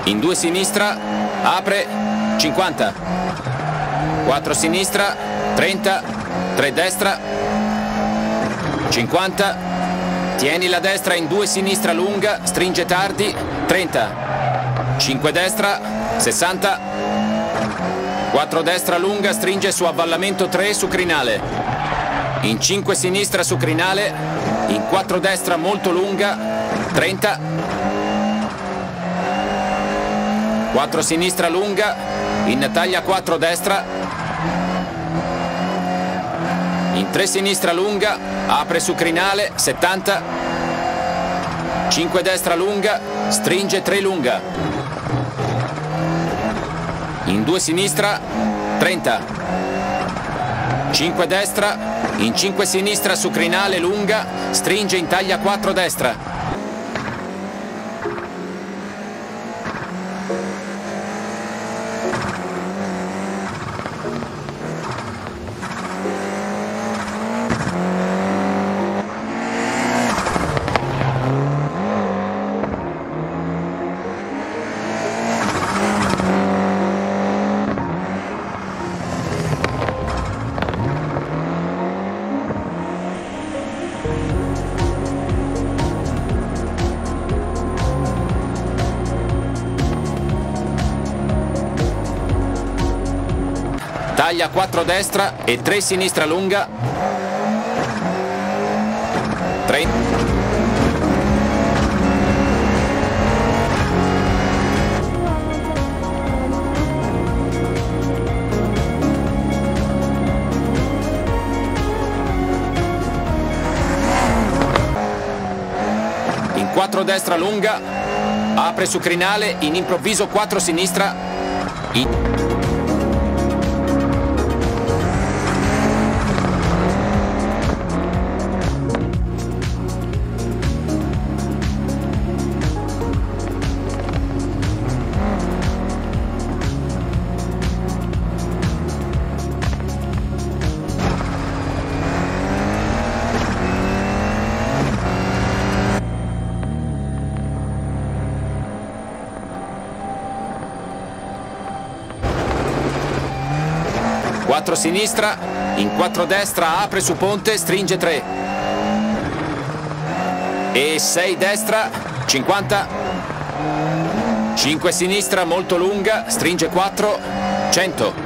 In 2 sinistra, apre, 50. 4 sinistra, 30, 3 destra, 50. Tieni la destra in 2 sinistra lunga, stringe tardi, 30. 5 destra, 60. 4 destra lunga, stringe su avvallamento 3 su crinale. In 5 sinistra su crinale, in 4 destra molto lunga, 30. 4 sinistra lunga, in taglia 4 destra. In 3 sinistra lunga, apre su crinale, 70. 5 destra lunga, stringe 3 lunga. In 2 sinistra, 30. 5 destra, in 5 sinistra su crinale lunga, stringe in taglia 4 destra. Taglia 4 destra e 3 sinistra lunga. 30. In 4 destra lunga, apre su crinale, in improvviso 4 sinistra. Quattro sinistra, in 4 destra, apre su ponte, stringe 3. E 6 destra, 50. 5 sinistra, molto lunga, stringe 4, 100.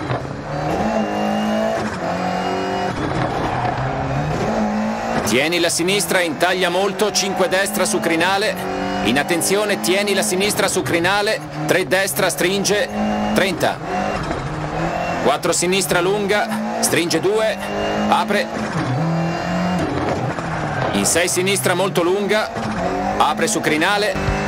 Tieni la sinistra, intaglia molto, 5 destra su crinale. In attenzione, tieni la sinistra su crinale, 3 destra, stringe, 30. 4 sinistra lunga, stringe 2, apre. In 6 sinistra molto lunga, apre su crinale.